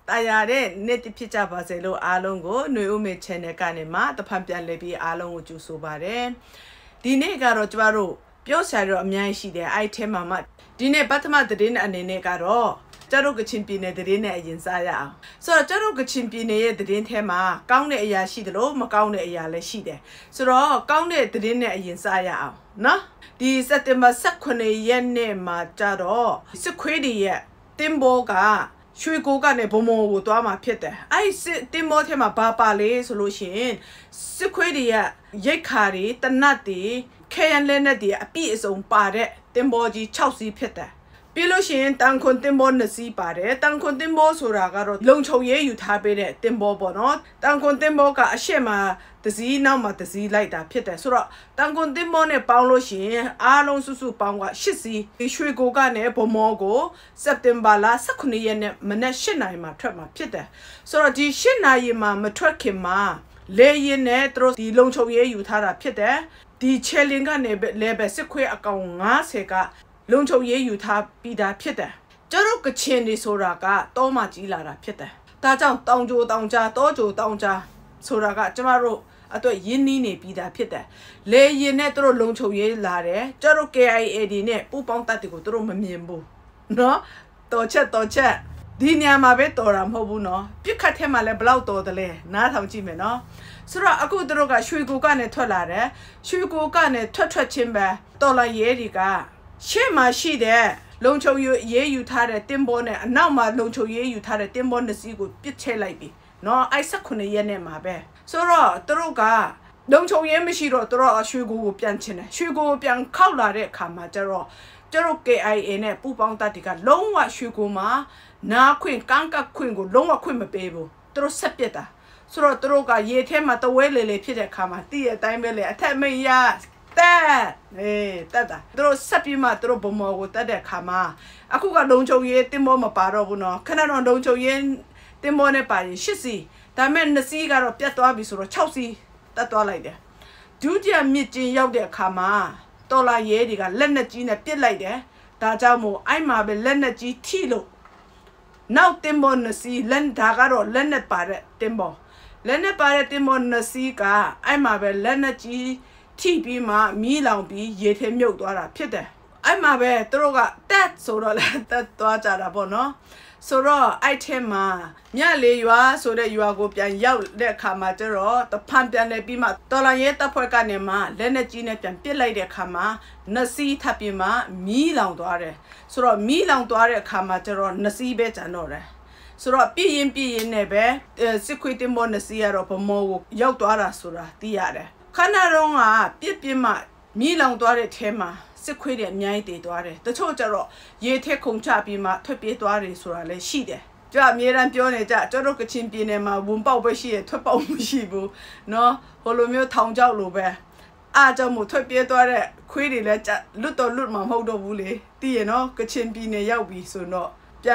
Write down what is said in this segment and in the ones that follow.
Tayare neti picha baselo alongo nuume chene kanema the pampian lebi alongo jusubare. Dine garo jwaro, Biosaro amyanshi de item mama. Dine batama the din and nene garo. Jaroka chimpine the din in Saya. So Jaroka chimpine the din tema, Gaune yashi the low, Macaune yale shide. So Gaune the din in Saya. No? The September Sakune yenne ma jaro. Sequidi ye. Timboga. Shui goga ne bomo would ama pete. I sit Timotema papa lay solution. Sequidia, Yekari, the nutty, Kayan Lenadi, a piece on pare, Timboji, Chelsea pete. Piloshin, Tankon Timbo Nasi pare, Tankon Timbo Suragaro, Longcho ye you tabere, Timbo bonot, Tankon Timboga, a shema, the sea now mat the sea like that pete. Sura, Tankon Timbo ne Pauloshin, Alon Susu Pangwa, Shisi, Shui goga ne Pomogo, September la Sakunian, Manashina, my trema pete. Sura di Shinayima, Matrakima. Lay in netros, the Longcho ye you tada pete, the Chelinga nebe lebe seque a gaunga sega, Longcho ye you tab bida pete. Jaroka chindi soraga, Toma gilara pete. Tajang downjo downja, dojo downja, soraga, Jamaro, a to yini ne bida pete. Lay in netro Longcho ye lare, Jaroke I edine, upon tatico drum mimbo. No, doche. Dinia mabe toram hobuno, Picatemale blauto de le, not how Jimeno. Sura a good droga, Shuigane tolare, Shuigane totra chimba, Dola yeriga. Shema she there, Loncho ye you tare timbone, and now my loncho ye you tare timbon the sea good pitche like me. No, I sakune yene mabe. Sura, droga. Loncho ye mishiro, draw a shugu pianchine, Shugo pian caulare, camajaro. Jaroke I in a pupang tatica, long what shuguma. Na queen kanka queen go long queen baby. Throw sepeta. So droga ye tema the way lily pita kama, dear dimele, attack me ya. That, eh, that. Throw sapima, throw bomo with that kama. Akuga don't show ye timoma parobuno, cannot don't show yen timone pari, shissy. That man the cigar of Piatoabis or Chelsea, that all like that. Do dear meeting out there kama. Tola yediga, lenagina pit like that. Tajamo, I'm a lenagi tilo. Now Timbo Nasi, Len Tagaro, Lenet Pare, Timbo. Lenet Pare Timbo Nasi ga, I'm a Lenaji, TB ma, Milan be, yet him milk dora, Peter. I'm a droga, that sort of that dora bono. So raw, I tell ma, Miale you are so that you are go and yell their camatero, the pump and the bima, Dolayeta Porcanema, Lenagina and Pilla de Kama, Nasi tapima, Milan dore. So Milan dore camatero, Nasi betanore. So being nebe, sequitim bonasia of a mo, Yautora sura, diare. Canaronga, Pipima, Milan dore tema. Sequid nyai de dore. The chojaro, ye take conchapima, topi dore surale shide. Ja miran pione, Jaroka chimpinema, Wumbao beshi, topo mushibu, no, Holomio town jalube. Ajamu topi dore, quiddy let Luto Lutman hold of woolly, Diano, Gachimpine yawi, so no.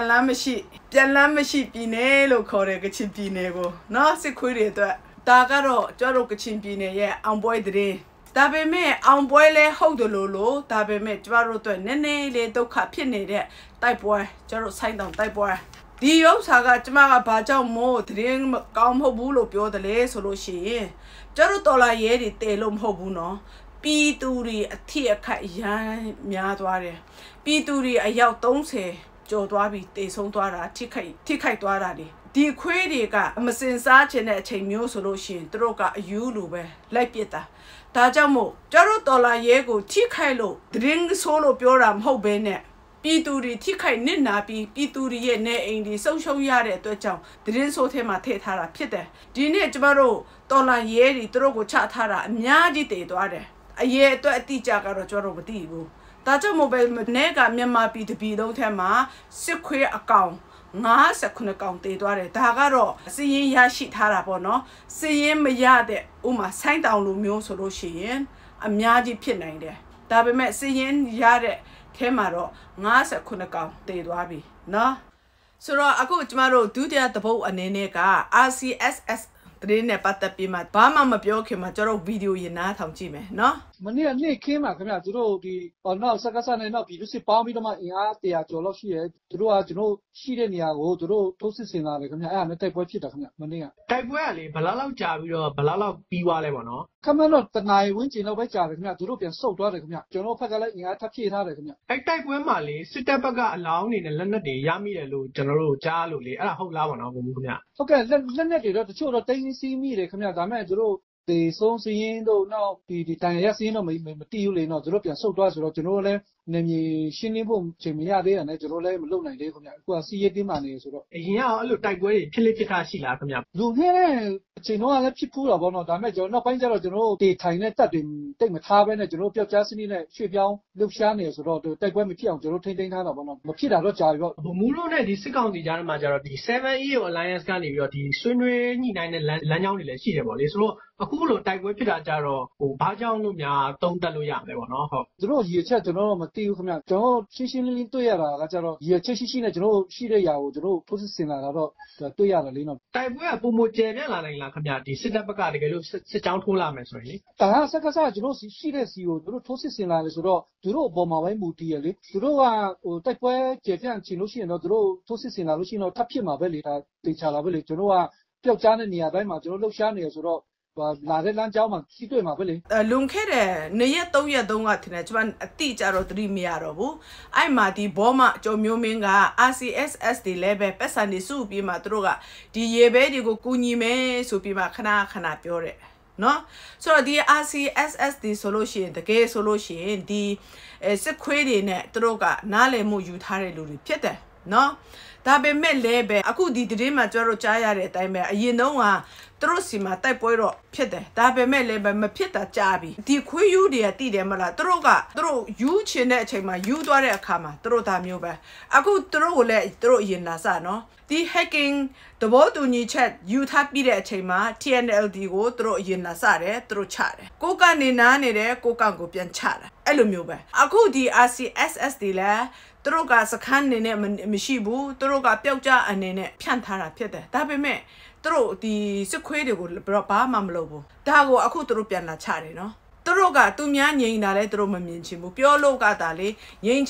Pianlamashi pine lo core gachimpinego, no sequid. Dagaro, Jaroka chimpine, yeah, and boy the Dabe me, on boile, hold the lolo, Dabe me, Jaro to nene, le do capine, type boy, Jaro sign down, type boy. Dio saga, Jamaga Baja mo, drink, gum hobulo, pure the lay solo she. Jaro tola yeri, telum hobuno. P duri a tear cat yan, miadware. P duri a yaw don't say, Joe Dwabi, de son dwara, tikai dwaradi. Di queriga, a masin sargent at a new solution, droga, you lube, like Pieta. Tajamo, Jaro Dola Yego, Tikailo, drink solo Bioram Hobene. Biduri Tikai Nina be Biduri ye ne in the social yard at the town, drink so tema tetara pite. Dine Jabaro, Dola Yeri, Drogo Chatara, Nyadi de Dware. A year to a teacher or Joro Dibu. Tajamo Nega Mema be the below tema, secure account. Nga second account de Dware, Tagaro, seeing ya shit harabono, seeing me yade, sign down Lumio solution, a miaji pinay there. Dabe met seeing yade, Temaro, nga second account de Dwabi, no? So I go tomorrow, do the boat and nega, RCSS, 3 ne pata pima, Bama Mabioke Majoro video in Natam Jimmy, no? Mania Nick came out, come out, or now Sakasan and not be Lucy Palmidoma in Artia, Joloshi, Dua, she didn't go to Tosis in Alacam, and take what you talk Mania. Type well, Balala Javi, Balala Piwale, come on, the night winch in a way, European so to Jono Pagala in Ataki. I type well, Mali, Sitabaga alone in a London, Yami, General Jaluli, and a whole lava of Munia. Okay, then the children things see me, they come out, I mean, the songs in now the Tanyasino, Matili, not European so to us, Rotinole, Nemi Shinibum, Chimia, and Naturole, Luna, they could see it money. Yeah, look like way, Kilipita Sila, come up. Lune, Chino, let people of one of them, no Panja, the Tiny Tatin, take Matavan, and Europia Jasmine, Shibiao, Luciani, or to take one Mipia, to rotating hand of one of Mapida Roja. Murone, the second the Jan majority, 7-year Alliance Candy, the Sunway, Nine Lanyan, so a cool type with Pidajaro, who Bajan Lumia, don't tell you, they were not. The road you said to know Matthew, come out, Joe, Chishing to Yara, Lazaro, you're chasing a Joe, Shida, Joe, Pusina, the Tuyara Lino. Type where Pumu Jena, the sit up a guy, sit down to Lamas, really. Sakasa, she does you, Tosina, to row Boma Mutieli, to row type where Japan Chinoshi and Tosina, Lucino, Tapima Belly, the Chalabelli, to know Jania, Luciani, as well. Lung Kere, Naya Toya Dongatina, one a teacher or 3 miarobu. I mati Boma, Jomuminga, ACSS the lebe, Pesani Supi Matroga, the Yebe go Kunime, Supima Kana Piore. No? So the ACSS the solution, the gay solution, the sequedi net droga, Nale mu Utare Luri Piete. No? Tabe me lebe, aku di drima joro chaya re time, you know, Trosima type oiro pete, Tabe me lebe me pita jabi. Di quyu dia mala, droga, throw you chine chema, you dore a kama, throw tamube. Aku throw le throw in Nasano. The hacking, the water ni chat, you tap be there chema, TNLD go throw in Nasare, throw chare. Coca ni nane, coca go pian chara. Elumube. Aku di ACSS de la. Droga sakan nene mishibu, droga pyoja and nene piantara piede. Dabime, throw the sequedible brapa mamlobo. Dago akuturupian la chari, no? Droga, Tumian yin nale dromaminchimu, piologa dali, yin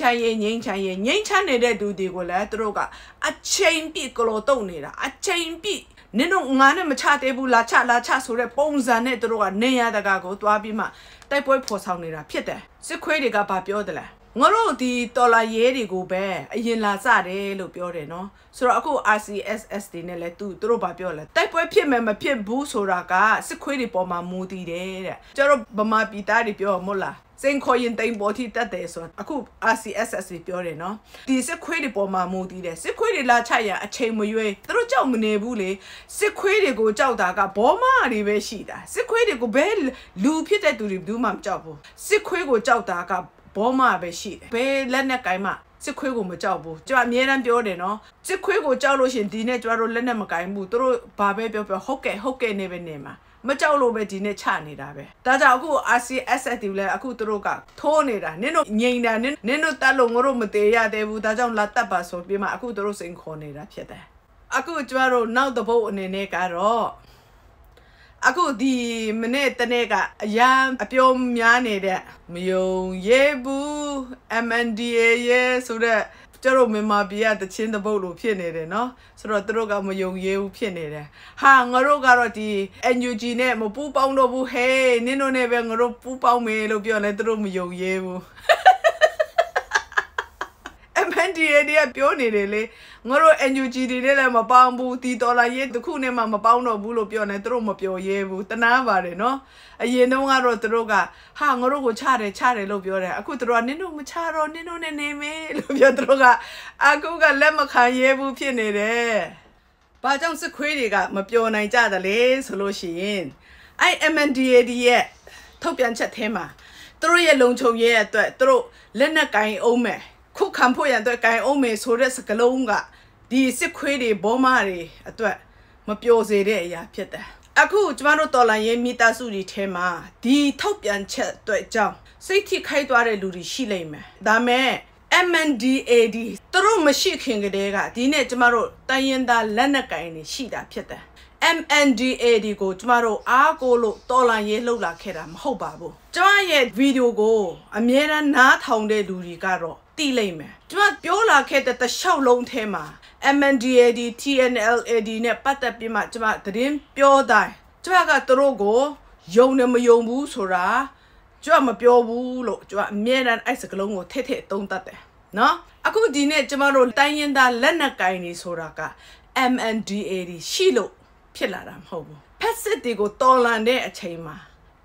chane do the gola, droga, a chain piccolo donera, a chain pi. Nino ngane machatebu la cha sure bones and net droga, nea the gago to abima, type boy posaunera piede. Sequediga papiodela. Ngoro di tola yeri go be yin la za de lo pyo de no so ro aku RCSS တွေနဲ့လဲသူတို့ဘာပြောလဲတိုက်ပွဲဖြစ်မယ်မဖြစ်ဘူးဆိုတာကစစ်ခွေးတွေပေါ်မှာမူတည်တယ်တဲ့ကျတော့ဗမာပြည်သားတွေပြောမို့လားစိန်ခေါ်ရင်တိမ်ပေါ်ထိတက်တယ်ဆိုအခု RCSS တွေပြောတယ်နော်ဒီစစ်ခွေးတွေပေါ်မှာမူတည်တယ်စစ်ခွေးတွေလာချရအချိန်မရွေးသူတို့ကြောက်မနေဘူးလေစစ်ခွေးတွေကိုကြောက်တာကဘောမတွေပဲရှိတာစစ်ခွေးတွေကိုဘယ်လူဖြစ်တဲ့သူတွေဘူးမှမကြောက်ဘူးစစ်ခွေးကိုကြောက်တာကဘောမပဲရှိတယ်ဘယ်လက်နဲ့ကိုင်းမှစစ်ခွေးကိုမကြောက်ဘူးကျွန်တော်အမြဲတမ်းပြောတယ်နော်စစ်ခွေးကိုကြောက်လို့ရှင်ဒီနေ့ကျွန်တော်တို့လက်နဲ့မကိုင်းဘူးသူတို့ဘာပဲပြောဟုတ်ကဲ့နေပဲနေမှာမကြောက်လို့ပဲဒီနေ့ချနေတာပဲဒါကြောင့်အခု RCSS တွေလည်းအခုသူတို့ကထိုးနေတာနင်းတို့ငြိမ်တာနင်းတို့တတ်လို့ငါတို့မသေးရသေးဘူးဒါကြောင့်လာတတ်ပါဆိုပြီးမှအခုသူတို့စိန်ခေါ်နေတာဖြစ်တယ်အခုကျွန်တော်တို့နောက်တစ်ပုတ်အနေနဲ့ကတော့အခုဒီမနေ့တနေ့ကအရန်အပြုံးများနေတဲ့မယုံရဲဘူး MNDAA ရဲ့ဆိုတော့ကျတော့မြန်မာပြည်ကတချင်းတပုတ်လို့ဖြစ်နေတယ်နော်ဆိုတော့သူတို့ကမယုံရဲဘူးဖြစ်နေတယ်ဟာငါတို့ကတော့ဒီ NUG နဲ့မပူးပေါင်းတော့ဘူးဟေးနင်တို့နဲ့ပဲငါတို့ပူးပေါင်းမယ်လို့ပြောလဲသူတို့မယုံရဲဘူးMNDAA တွေကပြောနေတယ်လေငါတို့ NUG တွေနဲ့လည်းမပေါင်းဘူးဒီဒေါ်လာရေးတစ်ခုနဲ့မှမပေါင်းတော့ဘူးလို့ပြောနေသူတို့မပြောရဲဘူးတနာပါတယ်နော်အရင်တုန်းကတော့သူတို့ကဟာငါတို့ကိုချတယ်လို့ပြောတယ်အခုသူတို့ကနင်တို့မချတော့နင်တို့နဲ့နေမယ်လို့ပြောသူတို့ကအခုကလက်မခံရဲဘူးဖြစ်နေတယ်ဘာကြောင့်စစ်ခွေးတွေကမပြောနိုင်ကြတယ်လေဆိုလို့ရှိရင်အဲ့ MNDAA ရဲ့ထုတ်ပြန်ချက်ထဲမှာသူတို့ရဲ့လုံခြုံရေးအတွက်သူတို့လက်နက်ကင်အောင်မယ်ခုခံဖို့ရတဲ့ကိုင်အောင်မေဆိုတဲ့စကလုံးကဒီစစ်ခွေးတွေဘောမတွေအတွက်မပျော်စေတဲ့အရာဖြစ်တယ်အခုကျမတို့တော်လန်ရေးမိသားစုတွေထဲမှာဒီထောက်ပြန်ချက်အတွက်ကြောင့်စိတ်ထိခိုက်သွားတဲ့လူတွေရှိလိမ့်မယ်ဒါမဲ့ MNDAA သူတို့မရှိခင်ကတည်းကဒီနေ့ကျမတို့တိုင်းရင်းသားလက်နက်ကင်တွေရှိတာဖြစ်တယ် MNDAA ဒီကိုကျမတို့အားကိုလို့တော်လန်ရေးလှုပ်လာခဲ့တာမဟုတ်ပါဘူးကျမရဲ့ဗီဒီယိုကိုအမြဲတမ်းနားထောင်တဲ့လူတွေကတော့သိလိမ့်မယ်ကျမပြောလာခဲ့တဲ့တစ်လျှောက်လုံးထဲမှာ MNDAA TNLAD နဲ့ပတ်သက်ပြီးမှကျမသတင်းပြောတိုင်းကျမကသူတို့ကိုယုံနေမယုံဘူးဆိုတာကျမမပြောဘူးလို့ကျမအမြဲတမ်းအဲ့စကလုံးကိုထစ်ထစ်သုံးတတ်တယ်နော်အခုဒီနေ့ကျမတို့တိုင်းရင်းသားလက်နက်ကိုင်နေဆိုတာက MNDAA ရှိလို့ဖြစ်လာတာမဟုတ်ဘူးဖက်စစ်တွေကိုတော်လန်တဲ့အချိန်မှာ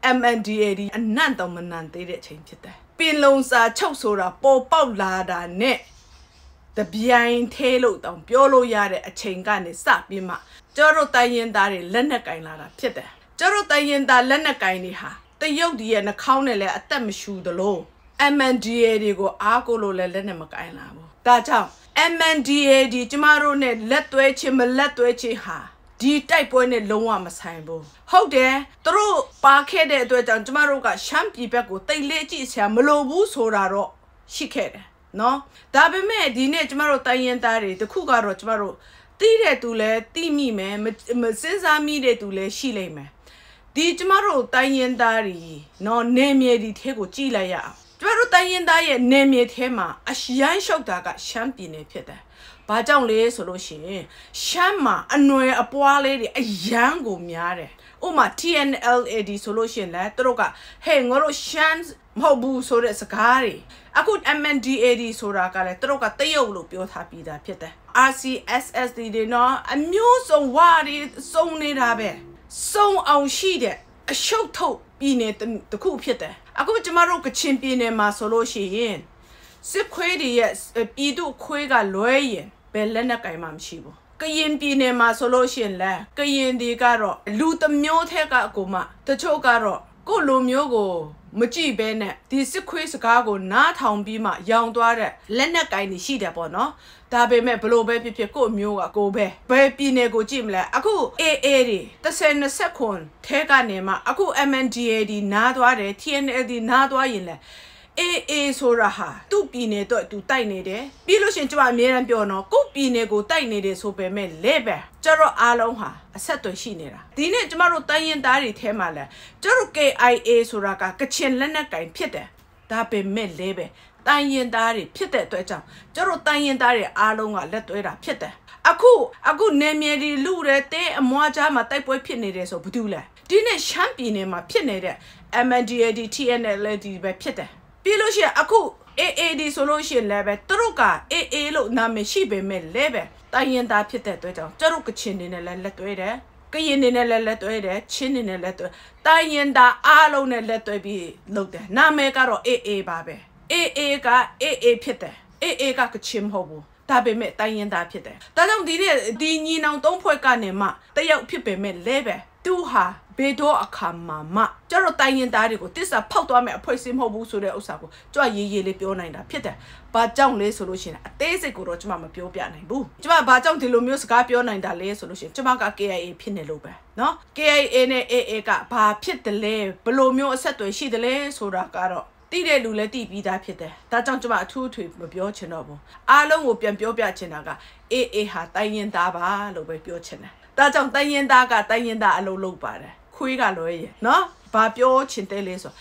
MNDAA အနံ့တော့မနံသေးတဲ့အချိန်ဖြစ်တယ်ပင်လုံစာချုပ်ဆိုတာပေါ်ပေါက်လာတာနဲ့တပြိုင်သေးလို့တောင်ပြောလို့ရတဲ့အချိန်ကနေစပြီးမှကျတို့တိုင်းရင်းသားတွေလက်နက်ကင်လာတာဖြစ်တယ်ကျတို့တိုင်းရင်းသားလက်နက်ကင်တွေဟာတရုတ်ဒီရဲ့နှာခေါင်းနဲ့လည်းအသက်မရှူသလို MNDAA တွေကိုအားကိုလို့လည်းလက်နက်မကင်လာဘူးဒါကြောင့် MNDAA ဒီကျမတို့နဲ့လက်သွဲချင်းမလက်သွဲချင်းဟာဒီတိုက်ပွဲနဲ့လုံးဝမဆိုင်ဘူးဟုတ်တယ်သူတို့ပါခဲ့တဲ့အတွက်ကြောင့်ကျမတို့ကရှမ်းပြည်ဘက်ကိုတိတ်လေးကြည့်ဆရာမလိုဘူးဆိုတာတော့ရှိခဲ့တယ်နော်ဒါပေမဲ့ဒီနေ့ကျမတို့တိုင်းရင်းသားတွေတခုကတော့ကျမတို့တီးတဲ့သူလည်းတီးမိမယ်မစဉ်းစားမိတဲ့သူလည်းရှိလိမ့်မယ်ဒီကျမတို့တိုင်းရင်းသားတွေနော်နေမြေဒီထဲကိုကြည့်လိုက်ရအောင်ကျမတို့တိုင်းရင်းသားရဲ့နေမြေထဲမှာအရန်ရှုပ်တာကရှမ်းပြည်နယ်ဖြစ်တယ်ဘာကြောင့်လဲဆိုလို့ရှိရင်ရှမ်းမှာအနွယ်အပွားလေးတွေအရန်ကိုများတယ်ဥမာ TNLAD ဆိုလို့ရှိရင်လည်းသူတို့ကဟဲ့ငါတို့ရှမ်းမဟုတ်ဘူးဆိုတဲ့စကားတွေအခု MNDAA ဆိုတာကလည်းသူတို့ကတရုတ်လို့ပြောထားပြီးသားဖြစ်တယ် RCSS တွေနော်အမျိုးစုံဝါတွေစုံနေတာပဲစုံအောင်ရှိတဲ့အရှုပ်ထုတ်ပြည်နယ်တစ်ခုဖြစ်တယ်အခုကျမတို့ကချင်ပြည်နယ်မှာဆိုလို့ရှိရင်စစ်ခွေးတွေရဲ့ပြည်သူခွေးကလွဲရင်ဘယ်လက်နက်ကင်မှမရှိဘူးကရင်ပြည်နယ်မှာဆိုလို့ရှိရင်လည်းကရင်တွေကတော့လူတစ်မျိုးထက်ကအကူမှတချို့ကတော့ကိုယ့်လူမျိုးကိုမကြည့်ဘဲနဲ့ဒီစစ်ခွေးစကားကိုနားထောင်ပြီးမှရောင်သွားတဲ့လက်နက်ကင်တွေရှိတယ်ပေါ့နော်ဒါပေမဲ့ဘလို့ပဲဖြစ်ဖြစ်ကိုယ့်မျိုးကကိုပဲဘယ်ပြည်နယ်ကိုကြည့်မလဲအခု AA တွေ30ခွန်ထဲကနေမှအခု MNDAA နားသွားတယ် TNLD နားသွားရင်လည်းAA ဆိုတာဟာသူ့ပြည်နယ်တော့သူတိုက်နေတယ်ပြီးလို့ရှင်ကျမအမြဲတမ်းပြောနော်ကိုယ့်ပြည်နယ်ကိုတိုက်နေတယ်ဆိုပေမဲ့လဲပဲကျတော့အားလုံးဟာအဆက်သွယ်ရှိနေတာဒီနေ့ကျမတို့တိုင်းရင်သားတွေထဲမှာလဲကျတို့ KIA ဆိုတာကကချင်လက်နက်ကင်ဖြစ်တယ်ဒါပေမဲ့လဲပဲတိုင်းရင်သားတွေဖြစ်တဲ့အတွက်ကြောင့်ကျတို့တိုင်းရင်သားတွေအားလုံးကလက်သွဲတာဖြစ်တယ်အခုနေမြေဒီလူတွေတဲ့အမွားကြားမှာတိုက်ပွဲဖြစ်နေတယ်ဆိုဘာလို့လဲဒီနေ့ရှမ်းပြည်နယ်မှာဖြစ်နေတဲ့ MNDAA TNLAD ပဲဖြစ်တယ်ပြီးလို့ရှိရင်အခု AAD ဆိုလို့ရှိရင်လည်းပဲသူတို့က AA လို့နာမည်ရှိပေမဲ့လည်းပဲတိုင်းရင်သားဖြစ်တဲ့အတွက်ကြောင့်ကျတို့ကချင်နေနဲ့လည်းလက်သွဲတယ်ကရင်နေနဲ့လည်းလက်သွဲတယ်ချင်းနေနဲ့လည်းသွဲတိုင်းရင်သားအားလုံးနဲ့လက်သွဲပြီးလုပ်တယ်နာမည်ကတော့ AA ပါပဲ AA က AA ဖြစ်တယ် AA ကကချင်မဟုတ်ဘူးဒါပေမဲ့တိုင်းရင်သားဖြစ်တယ်ဒါကြောင့်ဒီနေ့ဒီညီနောင်သုံးဖွဲ့ကနေမှတယောက်ဖြစ်ပေမဲ့လည်းပဲသူဟာဘေတော့အခါမှာကျတော့တိုင်းရင်သားတွေကိုတစ္ဆာဖောက်သွားမယ်အဖွဲစင်းမဟုတ်ဘူးဆိုတဲ့ဥစ္စာကိုကြွရေးရေးလေးပြောနိုင်တာဖြစ်တယ်။ဘာကြောင့်လဲဆိုလို့ရှိရင်အသေးစိတ်ကိုတော့ကျမမပြောပြနိုင်ဘူး။ကျမဘာကြောင့်ဒီလိုမျိုးစကားပြောနိုင်တာလဲဆိုလို့ရှိရင်ကျမက KIA ဖြစ်နေလို့ပဲနော်။ KIA နဲ့ AA ကဘာဖြစ်တယ်လဲဘယ်လိုမျိုးအဆက်အသွယ်ရှိတယ်လဲဆိုတာကတော့တိတဲ့လူလည်းတိပြီးသားဖြစ်တယ်။ဒါကြောင့်ကျမအထူးအထွေမပြောချင်တော့ဘူး။အားလုံးကိုပြန်ပြောပြချင်တာက AA ဟာတိုင်းရင်သားပါလို့ပဲပြောချင်တယ်။ဒါကြောင့်တိုင်းရင်သားကတိုင်းရင်သားအလုပ်လုပ်ပါတယ်။ခွေးကလွဲရင်နော်ဘာပြောချင်တယ်လဲဆို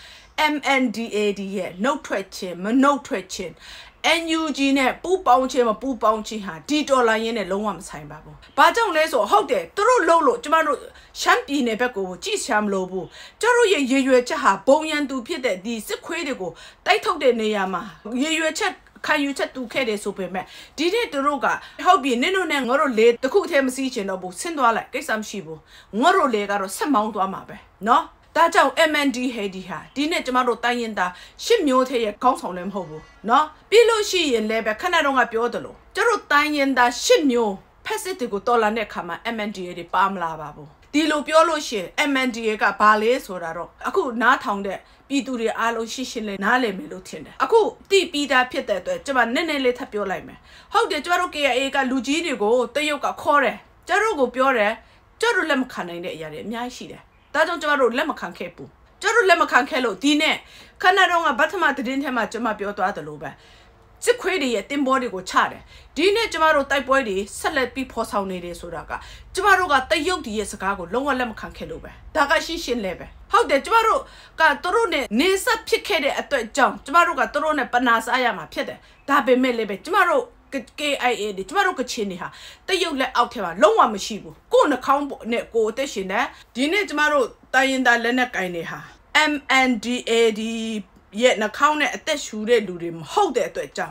MNDAA ရဲ့နှုတ်ထွက်ခြင်းမနှုတ်ထွက်ခြင်း NUG နဲ့ပူပေါင်းခြင်းမပူပေါင်းခြင်းဟာဒီဒေါ်လာရင်းနဲ့လုံးဝမဆိုင်ပါဘူး။ဘာကြောင့်လဲဆိုဟုတ်တယ်သူတို့လှုပ်လို့ကျမတို့ရှမ်းပြည်နယ်ဘက်ကိုကြည့်ချမ်းမလို့ဘူး။ကျတို့ရဲ့ရေရွယ်ချက်ဟာဘုံရန်သူဖြစ်တဲ့ဒီစစ်ခွေးတွေကိုတိုက်ထုတ်တဲ့နေရာမှာရေရွယ်ချက်ခံယူချက်တူခဲ့တယ်ဆိုပေမဲ့ဒီနေ့သူတို့ကဟုတ်ပြီနင်တို့နဲ့ငါတို့လေတခုတည်းမစည်းချင်တော့ဘူးဆင်းသွားလိုက်ကိစ္စမရှိဘူးငါတို့လေကတော့ဆက်မောင်းသွားမှာပဲနော်ဒါကြောင့် MNDAA ဟာဒီနေ့ကျမတို့တိုင်းရင်သားရှစ်မျိုးထဲရဲ့ခေါင်းဆောင်လည်းမဟုတ်ဘူးနော်ပြီးလို့ရှိရင်လည်းပဲခဏတော့ကပြောတယ်လို့ကျတို့တိုင်းရင်သားရှစ်မျိုးဖက်စစ်တွေကိုတော်လာတဲ့အခါမှာ MNDAA တွေပါမလာပါဘူးဒီလိုပြောလို့ရှိရင် MNDAA ကဘာလဲဆိုတာတော့အခုနားထောင်တဲ့ပြည်သူတွေအားလုံးရှင်းရှင်းလေးနားလည်မယ်လို့ထင်တယ်အခုတိပြီးသားဖြစ်တဲ့အတွက်ကျမနည်းနည်းလေးထပ်ပြောလိုက်မယ်ဟုတ်တယ်ကျမတို့ KIA ကလူကြီးတွေကိုတရုတ်ကခေါ်တယ်ကျတို့ကိုပြောတယ်ကျတို့လက်မခံနိုင်တဲ့အရာတွေအများကြီးရှိတယ်ဒါကြောင့်ကျမတို့လက်မခံခဲ့ဘူးကျတို့လက်မခံခဲ့လို့ဒီနေ့ခဏတော့ကဗတ်ထမသတင်းထဲမှာကျမပြောသွားတယ်လို့ပဲစစ်ခွေးတွေရဲ့တင်ဘောတွေကိုချတယ်ဒီနေ့ကျမတို့တိုက်ပွဲတွေဆက်လက်ပြီးဖော်ဆောင်နေတယ်ဆိုတာကကျမတို့ကတရုတ်ဒီရဲ့စကားကိုလုံးဝလက်မခံခဲ့လို့ပဲဒါကရှင်းရှင်းလဲပဲဟုတ်တယ်ကျမတို့ကသူတို့နဲ့နေဆက်ဖြစ်ခဲ့တဲ့အတွက်ကြောင့်ကျမတို့ကသူတို့နဲ့ပနာစားရမှာဖြစ်တယ်ဒါပေမဲ့လည်းပဲကျမတို့KIA တွေကျမတို့ကချင်နေဟာတရုတ်လက်အောက်ထဲမှာလုံးဝမရှိဘူးကိုယ်နှခေါင်းနဲ့ကိုယ်အသက်ရှင်တယ်ဒီနေ့ကျမတို့တိုင်းရင်သားလက်နက်ကင်တွေဟာ MNDAD ရဲ့နှခေါင်းနဲ့အသက်ရှူတဲ့လူတွေမဟုတ်တဲ့အတွက်ကြောင့်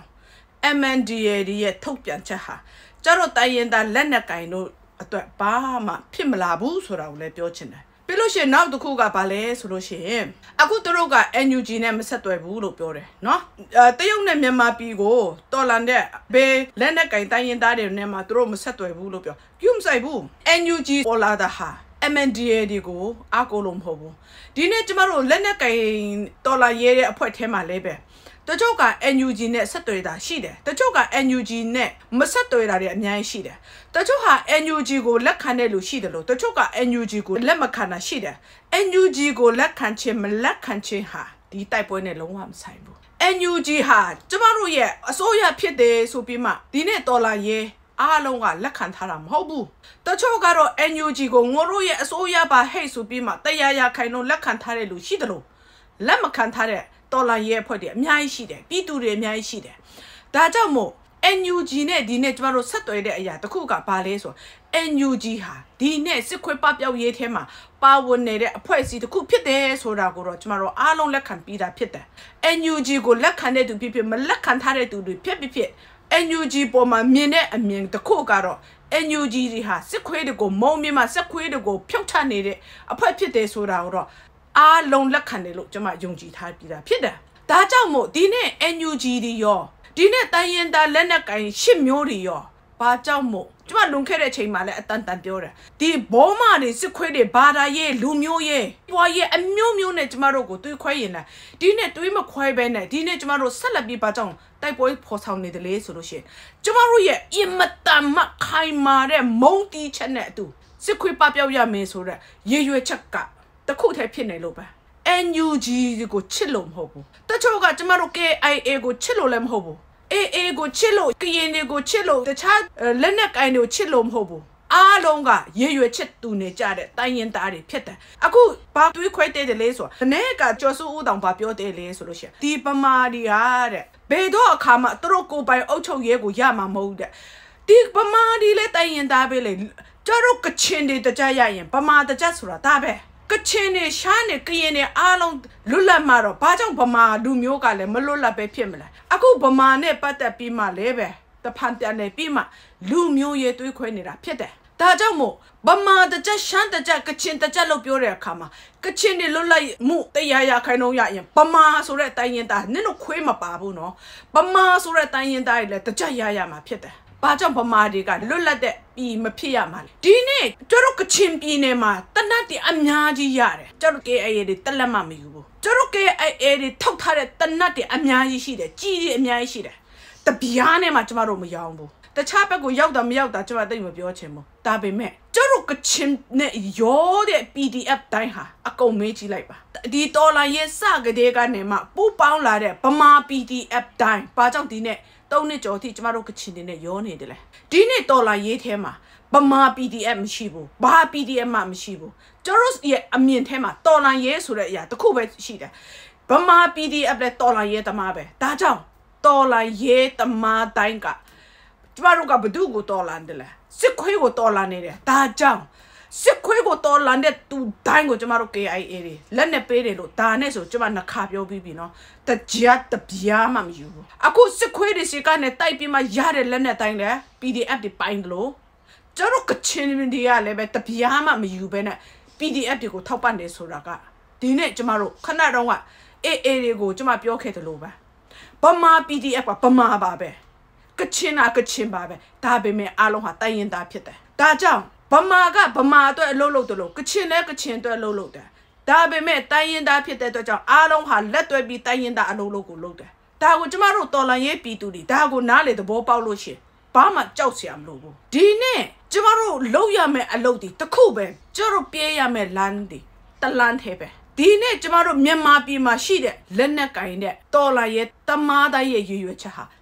MNDAD ရဲ့ထုတ်ပြန်ချက်ဟာကျတို့တိုင်းရင်သားလက်နက်ကင်တို့အတွက်ဘာမှဖြစ်မလာဘူးဆိုတာကိုလည်းပြောချင်တယ်ပြီးလို့ရှိရင်နောက်တစ်ခုကဘာလဲဆိုလို့ရှိရင်အခုသူတို့က NUG နဲ့မဆက်သွယ်ဘူးလို့ပြောတယ်နော်တရုတ်နဲ့မြန်မာပြည်ကိုတော်လန်တဲ့ဘေးလက်နက်ကင်တိုင်းရင်သားတွေနဲ့မှသူတို့မဆက်သွယ်ဘူးလို့ပြောပြုမဆိုင်ဘူး NUG ပေါ်လာတာဟာ MNDAD ကိုအားကိုးလို့မဟုတ်ဘူးဒီနေ့ကျမတို့လက်နက်ကင်တော်လာရဲတဲ့အဖွဲ့ထဲမှာလည်းပဲတချို့က NUG နဲ့ဆက်သွယ်တာရှိတယ်တချို့က NUG နဲ့မဆက်သွယ်တာတွေအများကြီးရှိတယ်တချို့ဟာ NUG ကိုလက်ခံတဲ့လူရှိတယ်လို့တချို့က NUG ကိုလက်မခံတာရှိတယ် NUG ကိုလက်ခံခြင်းမလက်ခံခြင်းဟာဒီတိုက်ပွဲနဲ့လုံးဝမဆိုင်ဘူး NUG ဟာကျမတို့ရဲ့အစိုးရဖြစ်တယ်ဆိုပြီးမှဒီနေ့တော်လာရဲအားလုံးကလက်ခံထားတာမဟုတ်ဘူးတချို့ကတော့ NUG ကိုငိုတို့ရဲ့အစိုးရပါဟဲ့ဆိုပြီးမှတရားရခိုင်လုံးလက်ခံထားတဲ့လူရှိတယ်လို့လက်မခံထားတဲ့တော်လာရဲအဖွဲ့တွေအများကြီးရှိတယ်ပြည်သူတွေအများကြီးရှိတယ်ဒါကြောင့်မို့ NUG နဲ့ဒီနေ့ကျမတို့ဆက်သွယ်တဲ့အရာတစ်ခုကဘာလဲဆို NUG ဟာဒီနေ့စစ်ခွေးပပျောက်ရေးထဲမှာပါဝင်နေတဲ့အဖွဲ့အစည်းတစ်ခုဖြစ်တယ်ဆိုတာကိုတော့ကျမတို့အားလုံးလက်ခံပြီးတာဖြစ်တယ် NUG ကိုလက်ခံတဲ့သူဖြစ်ဖြစ်မလက်ခံထားတဲ့သူတွေဖြစ် NUG ပေါ်မှာမြင်တဲ့အမြင်တစ်ခုကတော့ NUG တွေဟာစစ်ခွေးတွေကိုမုံမြင့်မှာစစ်ခွေးတွေကိုဖြုတ်ချနေတဲ့အဖွဲ့ဖြစ်တယ်ဆိုတာကိုတော့အားလုံးလက်ခံတယ်လို့ကျွန်မယုံကြည်ထားပြီးတာဖြစ်တယ်။ဒါကြောင့်မို့ဒီနေ့ NUG တွေရောဒီနေ့တိုင်းရင်သားလက်နက်ကင်ရှစ်မျိုးတွေရောဘာကြောင့်မို့ကျွန်မလွန်ခဲ့တဲ့ချိန်မှာလည်းအတန်တန်ပြောတယ်ဒီဘောမတွေစစ်ခွေးတွေဘာသာရေးလူမျိုးရေးပွားရေးအမျိုးမျိုးနဲ့ကျွန်မတို့ကိုတွေးခွဲရင်လည်းဒီနေ့တွေးမခွဲဘဲနဲ့ဒီနေ့ကျွန်မတို့ဆက်လက်ပြီးဘာကြောင့်တိုက်ပွဲဖော်ဆောင်နေတယ်လေဆိုလို့ရှိရင်ကျွန်မတို့ရဲ့အင်မတန်မှခိုင်မာတဲ့မုံတီးချက်နဲ့အတူစစ်ခွေးပပျောက်ရမယ်ဆိုတဲ့ရေရွယ်ချက်ကတခုတည်းဖြစ်နေလို့ပဲ NUG ကိုချစ်လို့မဟုတ်ဘူးတချို့ကကျမတို့ KIA ကိုချစ်လို့လည်းမဟုတ်ဘူး AA ကိုချစ်လို့ကရင်တွေကိုချစ်လို့တခြားလက်နက်ကိုင်တွေကိုချစ်လို့မဟုတ်ဘူးအားလုံးကရေရွယ်ချစ်တူနေကြတဲ့တိုင်းရင်သားတွေဖြစ်တယ်အခုဘာတွေးခွဲတဲ့လေဆိုတော့အနေကကျော်စုဦးတောင်ဘာပြောတဲ့လေဆိုလို့ရှိရင်ဒီပမာဒီဟာတဲ့ဘယ်တော့အခါမှသူတို့ကိုပိုင်အုပ်ချုပ်ရေးကိုရမှာမဟုတ်တဲ့ဒီပမာဒီလေတိုင်းရင်သားပဲလေကျတို့ကချင်တွေတကြရရင်ပမာတကြဆိုတာဒါပဲကချင်နေရှားနေကရင်နေအားလုံးလွတ်လပ်မှာတော့ဘာကြောင့်ဗမာလူမျိုးကလည်းမလွတ်လပ်ပဲဖြစ်မလဲအခုဗမာနဲ့ပတ်သက်ပြီးမှလည်းပဲတဖန်ပြန်နေပြီးမှလူမျိုးရေးတွေးခွဲနေတာဖြစ်တယ်ဒါကြောင့်မို့ဗမာတကြရှမ်းတကြကချင်တကြလို့ပြောတဲ့အခါမှာကချင်တွေလွတ်လပ်မှုတရားရခိုင်နှုန်းရရင်ဗမာဆိုတဲ့တိုင်းရင်သားနင်တို့ခွေးမပါဘူးနော်ဗမာဆိုတဲ့တိုင်းရင်သားတွေလည်းတကြရမှာဖြစ်တယ်ဘာကြောင့်ဗမာတွေကလွတ်လပ်တဲ့ပြည်မဖြစ်ရမှာလဲဒီနေ့ကျတို့ကချင်ပြည်နယ်မှာတနတ်တွေအများကြီးရတယ်ကျတို့ KIA တွေတက်လက်မှမယူဘူးကျတို့ KIA တွေထောက်ထားတဲ့တနတ်တွေအများကြီးရှိတယ်ကြီးကြီးအများကြီးရှိတယ်တပြားနဲ့မှကျမတို့မရောဘူးတခြားဘက်ကိုရောက်တာမရောက်တာကျမသိမပြောချင်ဘူးဒါပေမဲ့ကျတို့ကချင်နဲ့ရောတဲ့ PDF တိုင်းဟာအကုန်မေးကြည့်လိုက်ပါဒီတော်လာရဲ့စကတဲ့ကနေမှပူပေါင်းလာတဲ့ဗမာ PDF တိုင်းဘာကြောင့်ဒီနေ့3နှစ်ကျော်ထိကျမတို့ကချင်နေရောနေတယ်လေဒီနေ့တော်လာရေးထဲမှာဗမာ PDF မရှိဘူးဘာ PDF မှမရှိဘူးကျတို့ရဲ့အမြင်ထဲမှာတော်လာရေးဆိုတဲ့အရာတစ်ခုပဲရှိတယ်ဗမာ PDF လည်းတော်လာရေးတမားပဲဒါကြောင့်တော်လာရေးတမားတိုင်းကကျမတို့ကဘသူကိုတော်လာတယ်လဲစစ်ခွေးကိုတော်လာနေတယ်ဒါကြောင့်စစ်ခွေးကိုတော်လာတဲ့သူတိုင်းကိုကျမတို့ KIA တွေလက်နဲ့ပေးတယ်လို့ဒါနဲ့ဆိုကျမနှခါပြောပြီးပြီနော်တကြတပြားမှမယူဘူးအခုစစ်ခွေးတွေစီကနေတိုက်ပြီးမှရတဲ့လက်နဲ့တိုင်းလဲ PDF တွေပိုင်းတယ်လို့ကျတို့ကချင်တွေကလည်းပဲတပြားမှမယူဘဲနဲ့ PDF တွေကိုထောက်ပံ့နေဆိုတာကဒီနေ့ကျမတို့ခဏတော့က AA တွေကိုကျမပြောခဲ့တယ်လို့ပဲဗမာ PDF ကဗမာပါပဲကချင်ကချင်ပါပဲဒါပေမဲ့အားလုံးဟာတိုင်းရင်သားဖြစ်တယ်ဒါကြောင့်ဗမာကဗမာအတွက်အလုပ်လုပ်တယ်လို့ကချင်လည်းကချင်အတွက်အလုပ်လုပ်တယ်ဒါပေမဲ့တိုင်းရင်သားဖြစ်တဲ့အတွက်ကြောင့်အားလုံးဟာလက်တွဲပြီးတိုင်းရင်သားအလုပ်လုပ်ကိုလုပ်တယ်ဒါကိုကျမတို့တော်လန်ရေးပြည်သူတွေဒါကိုနားလေသဘောပေါက်လို့ရှိရင်ဘာမှကြောက်စရာမလိုဘူးဒီနေ့ကျမတို့လုပ်ရမယ့်အလုပ်တွေတစ်ခုပဲကျမတို့ပြေးရမယ့်လမ်းတွေတလန်းထဲပဲဒီနေ့ကျမတို့မြန်မာပြည်မှာရှိတဲ့လက်နက်ကင်တဲ့တော်လာရဲ့တမားသားရဲ့ရွရွချက်ဟာ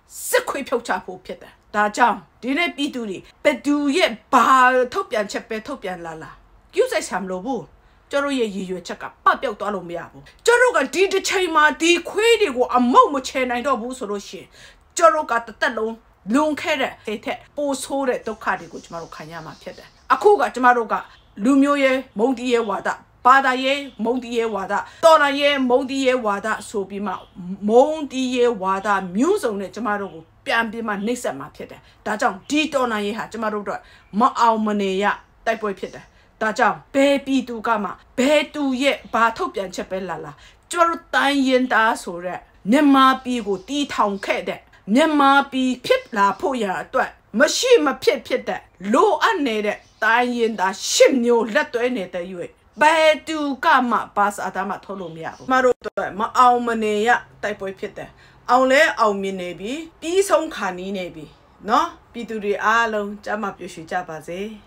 စစ်ခွေးဖြုတ်ချဖို့ဖြစ်တယ်ဒါကြောင့်ဒီနေ့ပြည်သူတွေဘယ်သူရဲ့ဘာထုတ်ပြန်ချက်ပဲထုတ်ပြန်လာကျူးဆိုင်ဆမ်လို့ဘူးကျတို့ရဲ့ရည်ရွယ်ချက်ကပပျောက်သွားလို့မရဘူးကျတို့ကဒီတစ်ချိန်မှာဒီခွေးတွေကိုအမောက်မချေနိုင်တော့ဘူးဆိုလို့ရှိရင်ကျတို့ကတသက်လုံးလွန်ခဲ့တဲ့ထက်ပိုဆိုးတဲ့ဒုက္ခတွေကိုကျမတို့ခံရမှာဖြစ်တယ်အခုကကျမတို့ကလူမျိုးရဲ့မုန်းတီးရဲ့ဝါဒဘာသာရေးမုန်းတီးရဲ့ဝါဒတော်လှန်ရေးမုန်းတီးရဲ့ဝါဒဆိုပြီးမှမုန်းတီးရဲ့ဝါဒမျိုးစုံနဲ့ကျမတို့ကိုပြန်ပြီးမှနှိပ်စက်မှာဖြစ်တယ်ဒါကြောင့်ဒီတော်လှန်ရေးဟာကျမတို့တို့မအောင်မနေရတိုက်ပွဲဖြစ်တယ်ဒါကြောင့်ဘယ်ပြည်သူကမှဘယ်သူရဲ့ဘာထုတ်ပြန်ချက်ပဲလာကျမတို့တိုင်းရင်သားဆိုရက်မြန်မာပြည်ကိုတီးထောင်ခဲ့တဲ့မြန်မာပြည်ဖြစ်လာဖို့ရအတွက်မရှိမဖြစ်တဲ့လိုအပ်နေတဲ့တိုင်းရင်သားရှစ်မျိုးလက်သွဲနေတဲ့ရွေးဘယ်သူကမှပါစာသားမှထုတ်လို့မရဘူးမတို့တော့မအောင်မနေရတိုက်ပွဲဖြစ်တယ်အောင်လဲအောင်မြင်နေပြီပြီးဆုံးခါနီးနေပြီเนาะပြည်သူတွေအားလုံးကြမ်းမှပြည့်စုံကြပါစေ